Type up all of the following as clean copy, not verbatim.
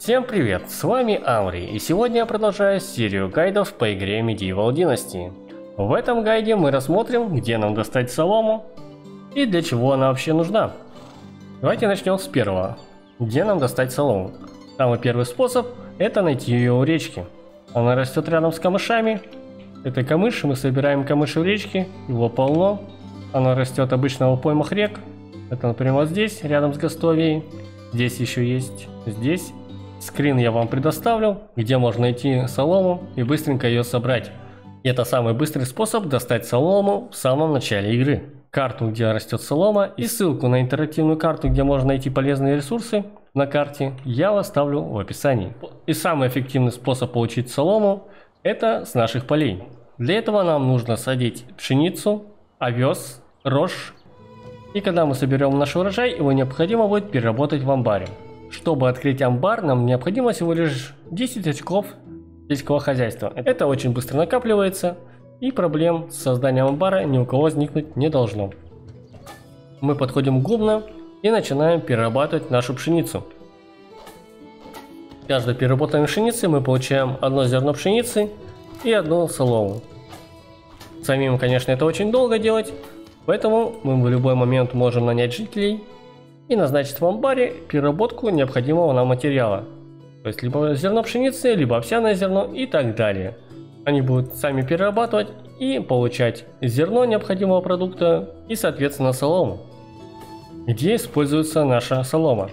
Всем привет, с вами Амри, и сегодня я продолжаю серию гайдов по игре Medieval Dynasty. В этом гайде мы рассмотрим, где нам достать солому и для чего она вообще нужна. Давайте начнем с первого. Где нам достать солому? Самый первый способ – это найти ее у речки. Она растет рядом с камышами. Это камыш, мы собираем камыши в речке, его полно. Она растет обычно в поймах рек. Это, например, вот здесь, рядом с Гастовией. Здесь еще есть, здесь. Скрин я вам предоставлю, где можно найти солому и быстренько ее собрать. И это самый быстрый способ достать солому в самом начале игры. Карту, где растет солома, и ссылку на интерактивную карту, где можно найти полезные ресурсы на карте, я оставлю в описании. И самый эффективный способ получить солому – это с наших полей. Для этого нам нужно садить пшеницу, овес, рожь. И когда мы соберем наш урожай, его необходимо будет переработать в амбаре. Чтобы открыть амбар, нам необходимо всего лишь 10 очков сельского хозяйства. Это очень быстро накапливается, и проблем с созданием амбара ни у кого возникнуть не должно. Мы подходим к гумну и начинаем перерабатывать нашу пшеницу. С каждой переработанной пшеницы мы получаем одно зерно пшеницы и одну солому. Самим, конечно, это очень долго делать, поэтому мы в любой момент можем нанять жителей и назначить в амбаре переработку необходимого нам материала. То есть либо зерно пшеницы, либо овсяное зерно и так далее. Они будут сами перерабатывать и получать зерно необходимого продукта и, соответственно, солому. Где используется наша солома?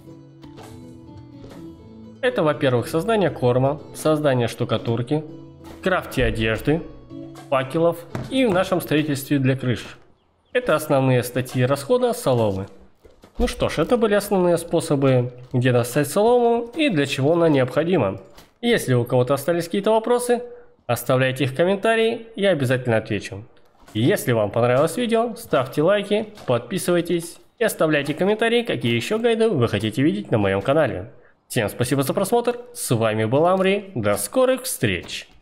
Это, во-первых, создание корма, создание штукатурки, крафте одежды, факелов и в нашем строительстве для крыш. Это основные статьи расхода соломы. Ну что ж, это были основные способы, где достать солому и для чего она необходима. Если у кого-то остались какие-то вопросы, оставляйте их в комментарии, я обязательно отвечу. И если вам понравилось видео, ставьте лайки, подписывайтесь и оставляйте комментарии, какие еще гайды вы хотите видеть на моем канале. Всем спасибо за просмотр, с вами был Амри, до скорых встреч!